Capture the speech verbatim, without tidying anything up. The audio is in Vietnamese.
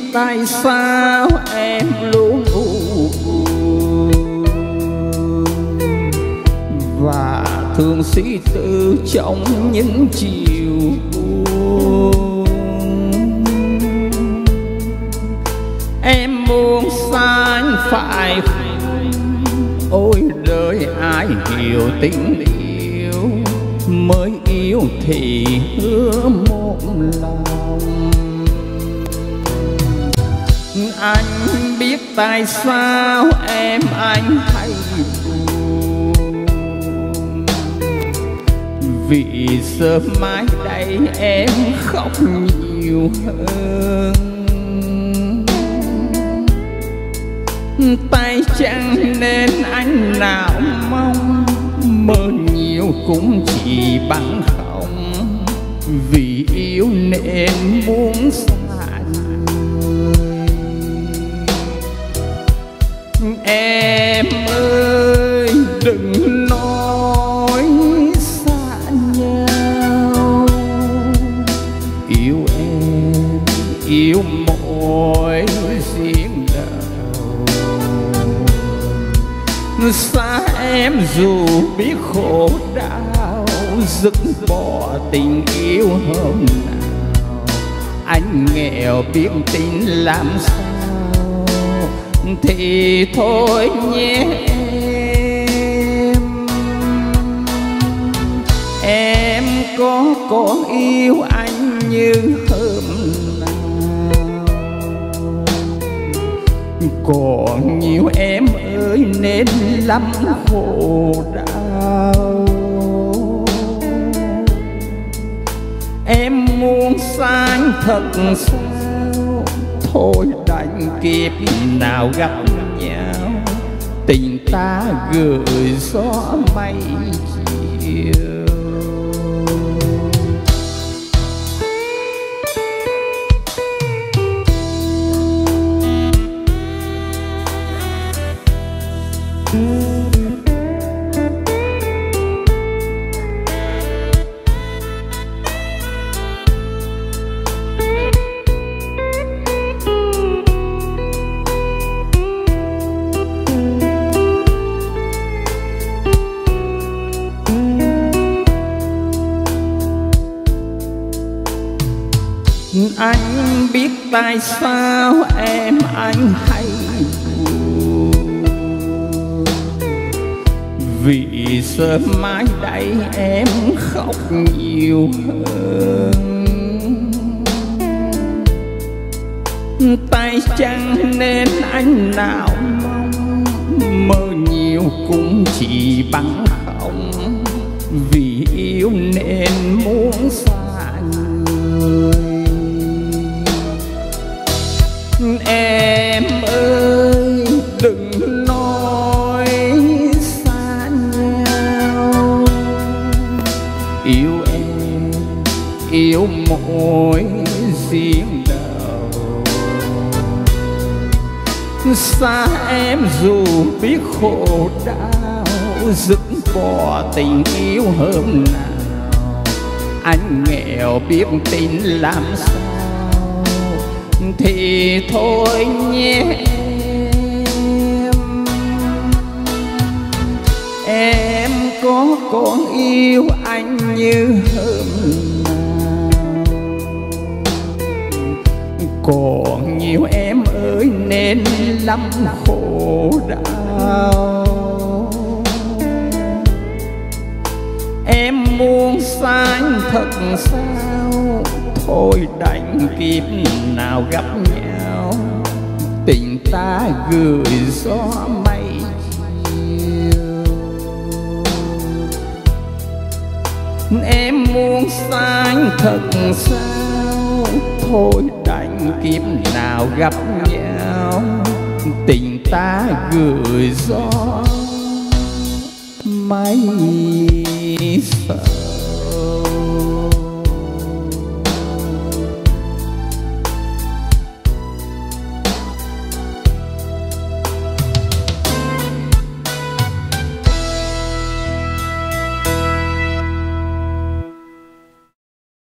tại sao em luôn buồn và thường suy tư trong những chiều buồn. Em muốn xanh phải ôi đời ai hiểu tình yêu, mới yêu thì hứa một lòng. Anh biết tại sao em anh hay buồn, vì sớm mai đây em khóc nhiều hơn. Tay chẳng nên anh nào mong, mơ nhiều cũng chỉ bằng không, vì yêu nên muốn xa người. Em ơi đừng nói xa nhau, yêu em yêu mỗi riêng đầu. Xa em dù biết khổ đau, dứt bỏ tình yêu hôm nào. Anh nghèo biết tin làm sao thì thôi nhé em. Em có còn yêu anh như hôm nào, còn nhiều em ơi nên lắm khổ đau. Em muốn sang thật sao, thôi đành kiếp nào gặp nhau, tình ta gửi gió mây chiều. Anh biết tại sao em anh hay buồn, vì sớm mai đây em khóc nhiều hơn. Tay chẳng nên anh nào mong, mơ nhiều cũng chỉ bằng không, vì yêu nên muốn xa người. Em ơi đừng nói xa nhau, yêu em yêu mỗi riêng đầu. Xa em dù biết khổ đau, dứt bỏ tình yêu hôm nào. Anh nghèo biết tin làm sao thì thôi nhé em. Em có còn yêu anh như hôm nào, còn nhiều em ơi nên lắm khổ đau. Em muốn sáng thật sao, thôi đành kiếp nào gặp nhau, tình ta gửi gió mây chiều. Em muốn sáng thật sao, thôi đành kiếp nào gặp nhau, tình ta gửi gió mây xa.